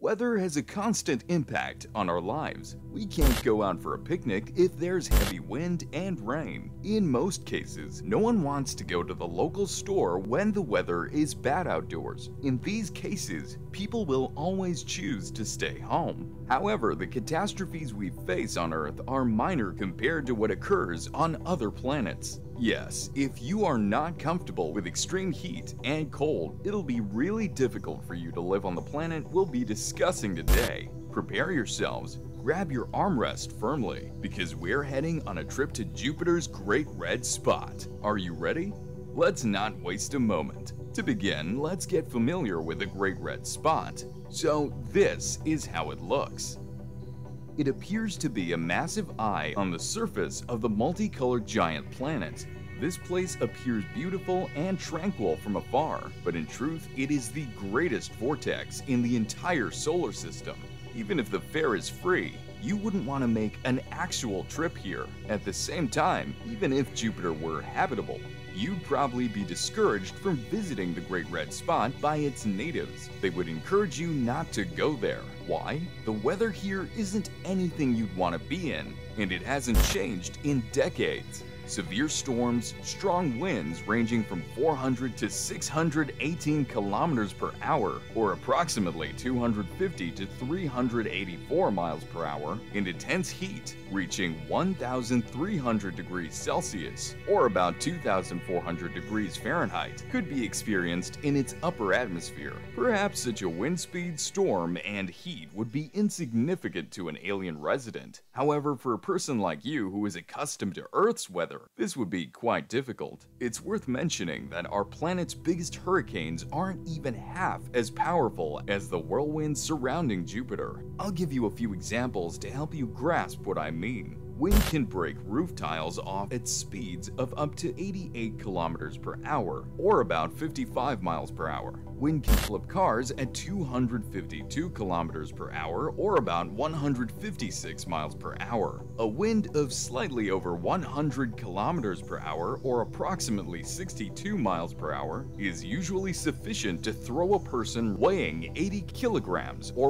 Weather has a constant impact on our lives. We can't go out for a picnic if there's heavy wind and rain. In most cases, no one wants to go to the local store when the weather is bad outdoors. In these cases, people will always choose to stay home. However, the catastrophes we face on Earth are minor compared to what occurs on other planets. Yes, if you are not comfortable with extreme heat and cold, it'll be really difficult for you to live on the planet we'll be discussing today. Prepare yourselves, grab your armrest firmly, because we're heading on a trip to Jupiter's Great Red Spot. Are you ready? Let's not waste a moment. To begin, let's get familiar with the Great Red Spot. So this is how it looks. It appears to be a massive eye on the surface of the multicolored giant planet. This place appears beautiful and tranquil from afar, but in truth, it is the greatest vortex in the entire solar system. Even if the fare is free, you wouldn't want to make an actual trip here. At the same time, even if Jupiter were habitable, you'd probably be discouraged from visiting the Great Red Spot by its natives. They would encourage you not to go there. Why? The weather here isn't anything you'd want to be in, and it hasn't changed in decades. Severe storms, strong winds ranging from 400 to 618 kilometers per hour, or approximately 250 to 384 miles per hour, and intense heat reaching 1,300 degrees Celsius, or about 2,400 degrees Fahrenheit, could be experienced in its upper atmosphere. Perhaps such a wind speed, storm, and heat would be insignificant to an alien resident. However, for a person like you who is accustomed to Earth's weather, this would be quite difficult. It's worth mentioning that our planet's biggest hurricanes aren't even half as powerful as the whirlwinds surrounding Jupiter. I'll give you a few examples to help you grasp what I mean. Wind can break roof tiles off at speeds of up to 88 kilometers per hour, or about 55 miles per hour. Wind can flip cars at 252 kilometers per hour, or about 156 miles per hour. A wind of slightly over 100 kilometers per hour, or approximately 62 miles per hour, is usually sufficient to throw a person weighing 80 kilograms, or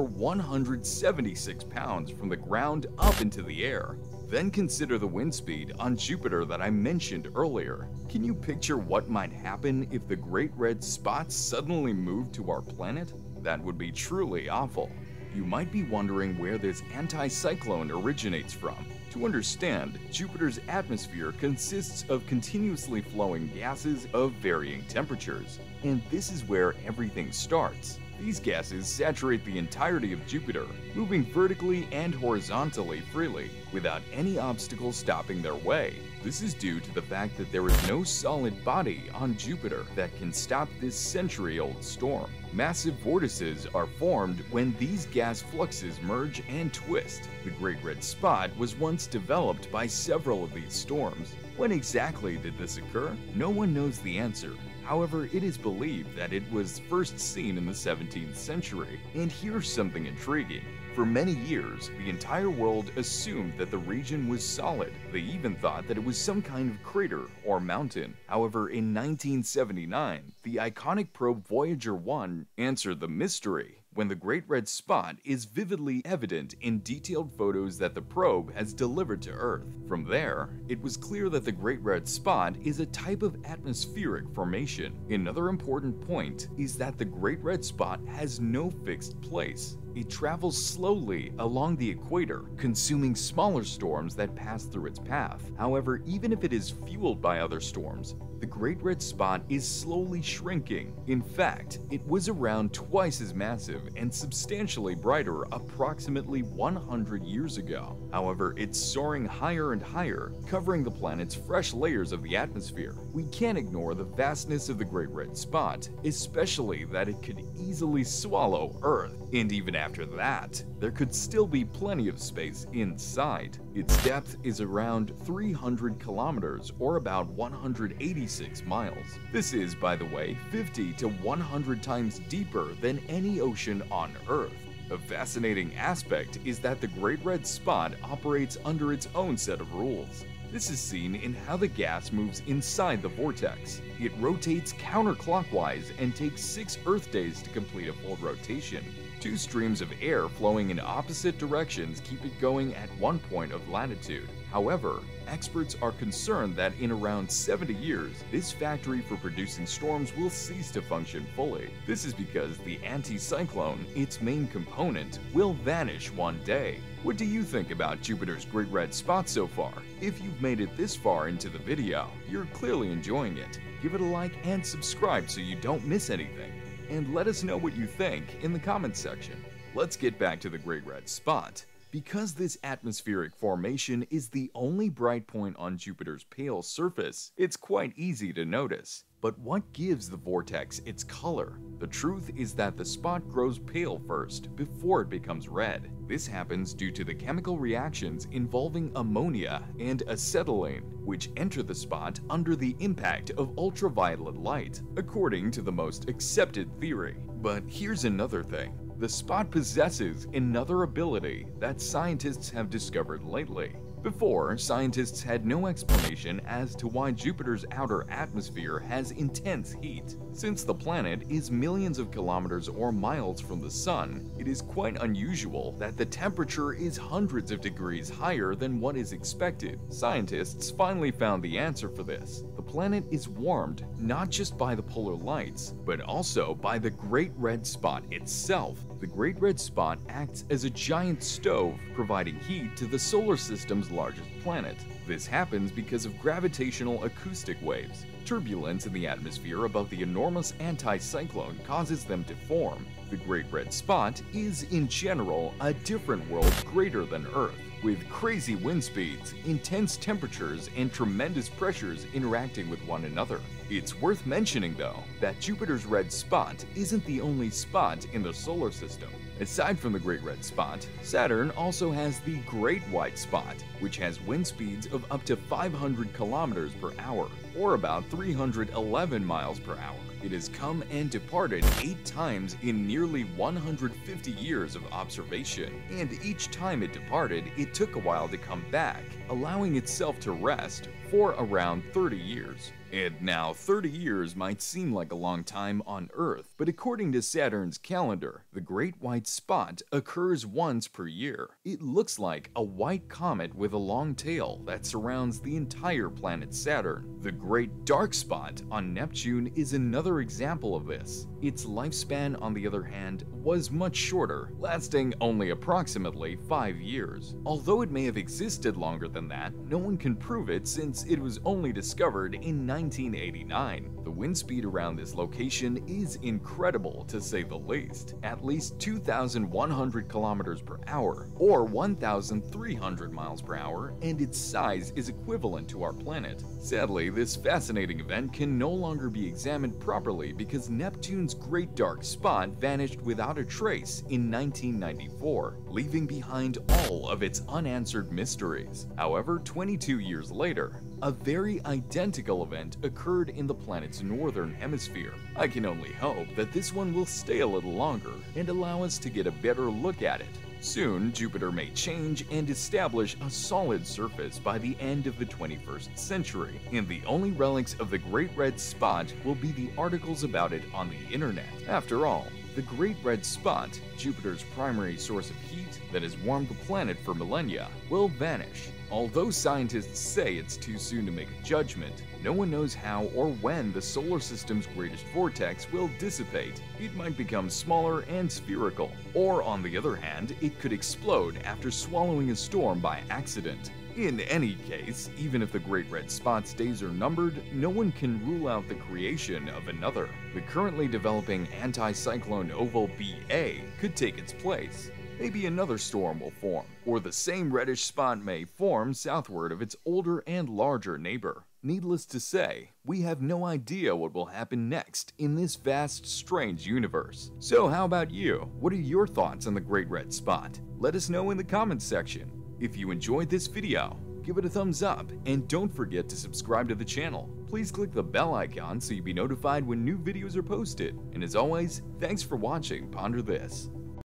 176 pounds, from the ground up into the air. Then consider the wind speed on Jupiter that I mentioned earlier. Can you picture what might happen if the Great Red Spot suddenly moved to our planet? That would be truly awful. You might be wondering where this anticyclone originates from. To understand, Jupiter's atmosphere consists of continuously flowing gases of varying temperatures, and this is where everything starts. These gases saturate the entirety of Jupiter, moving vertically and horizontally freely, without any obstacle stopping their way. This is due to the fact that there is no solid body on Jupiter that can stop this century-old storm. Massive vortices are formed when these gas fluxes merge and twist. The Great Red Spot was once developed by several of these storms. When exactly did this occur? No one knows the answer. However, it is believed that it was first seen in the 17th century. And here's something intriguing. For many years, the entire world assumed that the region was solid. They even thought that it was some kind of crater or mountain. However, in 1979, the iconic probe Voyager 1 answered the mystery, when the Great Red Spot is vividly evident in detailed photos that the probe has delivered to Earth. From there, it was clear that the Great Red Spot is a type of atmospheric formation. Another important point is that the Great Red Spot has no fixed place. It travels slowly along the equator, consuming smaller storms that pass through its path. However, even if it is fueled by other storms, the Great Red Spot is slowly shrinking. In fact, it was around twice as massive and substantially brighter approximately 100 years ago. However, it's soaring higher and higher, covering the planet's fresh layers of the atmosphere. We can't ignore the vastness of the Great Red Spot, especially that it could easily swallow Earth. And even after that, there could still be plenty of space inside. Its depth is around 300 kilometers, or about 186 miles. This is, by the way, 50 to 100 times deeper than any ocean on Earth. A fascinating aspect is that the Great Red Spot operates under its own set of rules. This is seen in how the gas moves inside the vortex. It rotates counterclockwise and takes 6 Earth days to complete a full rotation. Two streams of air flowing in opposite directions keep it going at one point of latitude. However, experts are concerned that in around 70 years, this factory for producing storms will cease to function fully. This is because the anticyclone, its main component, will vanish one day. What do you think about Jupiter's Great Red Spot so far? If you've made it this far into the video, you're clearly enjoying it. Give it a like and subscribe so you don't miss anything. And let us know what you think in the comments section. Let's get back to the Great Red Spot. Because this atmospheric formation is the only bright point on Jupiter's pale surface, it's quite easy to notice. But what gives the vortex its color? The truth is that the spot grows pale first, before it becomes red. This happens due to the chemical reactions involving ammonia and acetylene, which enter the spot under the impact of ultraviolet light, according to the most accepted theory. But here's another thing. The spot possesses another ability that scientists have discovered lately. Before, scientists had no explanation as to why Jupiter's outer atmosphere has intense heat. Since the planet is millions of kilometers or miles from the Sun, it is quite unusual that the temperature is hundreds of degrees higher than what is expected. Scientists finally found the answer for this. The planet is warmed not just by the polar lights, but also by the Great Red Spot itself. The Great Red Spot acts as a giant stove, providing heat to the solar system's largest planet. This happens because of gravitational acoustic waves. Turbulence in the atmosphere above the enormous anticyclone causes them to form. The Great Red Spot is, in general, a different world greater than Earth, with crazy wind speeds, intense temperatures, and tremendous pressures interacting with one another. It's worth mentioning, though, that Jupiter's red spot isn't the only spot in the solar system. Aside from the Great Red Spot, Saturn also has the Great White Spot, which has wind speeds of up to 500 kilometers per hour, or about 311 miles per hour. It has come and departed 8 times in nearly 150 years of observation, and each time it departed, it took a while to come back, allowing itself to rest for around 30 years. And now 30 years might seem like a long time on Earth, but according to Saturn's calendar, the Great White Spot occurs once per year. It looks like a white comet with a long tail that surrounds the entire planet Saturn. The Great Dark Spot on Neptune is another example of this. Its lifespan, on the other hand, was much shorter, lasting only approximately 5 years. Although it may have existed longer than that, no one can prove it since it was only discovered in 1989. The wind speed around this location is incredible, to say the least. At least 2,100 kilometers per hour, or 1,300 miles per hour, and its size is equivalent to our planet. Sadly, this fascinating event can no longer be examined properly because Neptune's Great Dark Spot vanished without a trace in 1994, leaving behind all of its unanswered mysteries. However, 22 years later, a very identical event occurred in the planet's northern hemisphere. I can only hope that this one will stay a little longer and allow us to get a better look at it. Soon, Jupiter may change and establish a solid surface by the end of the 21st century, and the only relics of the Great Red Spot will be the articles about it on the internet. After all, the Great Red Spot, Jupiter's primary source of heat that has warmed the planet for millennia, will vanish. Although scientists say it's too soon to make a judgment, no one knows how or when the solar system's greatest vortex will dissipate. It might become smaller and spherical, or on the other hand, it could explode after swallowing a storm by accident. In any case, even if the Great Red Spot's days are numbered, no one can rule out the creation of another. The currently developing anticyclone Oval BA could take its place. Maybe another storm will form, or the same reddish spot may form southward of its older and larger neighbor. Needless to say, we have no idea what will happen next in this vast, strange universe. So how about you? What are your thoughts on the Great Red Spot? Let us know in the comments section. If you enjoyed this video, give it a thumbs up, and don't forget to subscribe to the channel. Please click the bell icon so you'll be notified when new videos are posted. And as always, thanks for watching Ponder This.